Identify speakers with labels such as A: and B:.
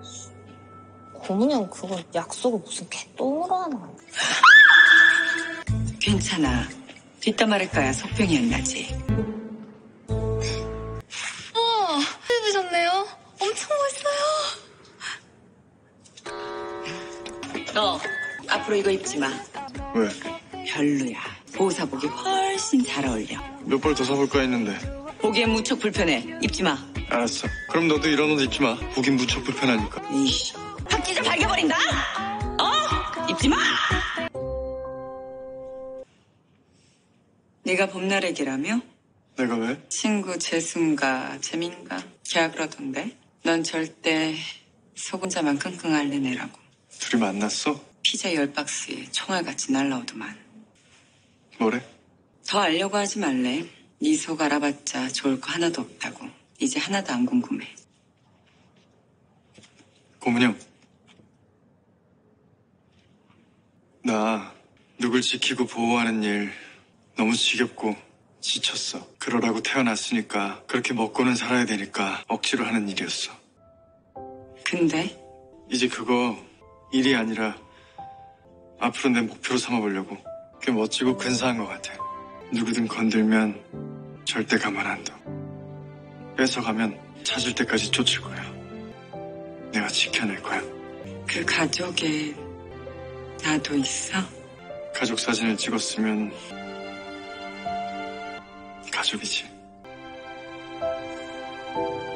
A: 고문이 형 그거 약속을 무슨 개똥으로 하나.
B: 괜찮아. 뒷담 화를 거야 속병이 안 나지.
A: 예쁘셨네요. 엄청 멋있어요.
B: 너 앞으로 이거 입지 마.
C: 왜?
B: 별로야. 보호사복이 훨씬 잘 어울려.
C: 몇 벌 더 사볼까 했는데.
B: 보기엔 무척 불편해. 입지 마.
C: 알았어. 그럼 너도 이런 옷 입지 마. 보긴 무척 불편하니까.
B: 이씨. 확 찢어 발겨버린다. 입지 마. 네가 봄나래기라며?
C: 내가 왜?
B: 친구 재순가 재민가 걔가 그러던데. 넌 절대 속 혼자만 끙끙 앓는 애라고.
C: 둘이 만났어?
B: 피자 10박스에 총알같이 날라오더만.
C: 뭐래?
B: 더 알려고 하지 말래. 네 속 알아봤자 좋을 거 하나도 없다고. 이제 하나도 안 궁금해.
C: 고문이 형. 나 누굴 지키고 보호하는 일 너무 지겹고 지쳤어. 그러라고 태어났으니까 그렇게 먹고는 살아야 되니까 억지로 하는 일이었어.
B: 근데
C: 이제 그거 일이 아니라 앞으로 내 목표로 삼아보려고. 꽤 멋지고 근사한 것 같아. 누구든 건들면 절대 가만 안 둬. 뺏어가면 찾을 때까지 쫓을 거야. 내가 지켜낼 거야.
B: 그 가족에 나도 있어?
C: 가족 사진을 찍었으면 가족이지.